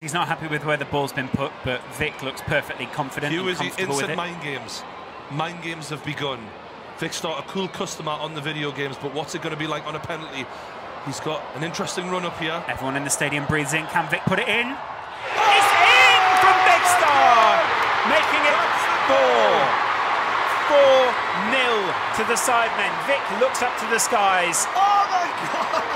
He's not happy with where the ball's been put, but Vic looks perfectly confident and comfortable with it. Mind games. Mind games have begun. VIKKSTAR, a cool customer on the video games, but what's it going to be like on a penalty? He's got an interesting run up here. Everyone in the stadium breathes in. Can Vic put it in? It's in from VIKKSTAR, making it 4-0 to the Sdmn. Vic looks up to the skies. Oh my God!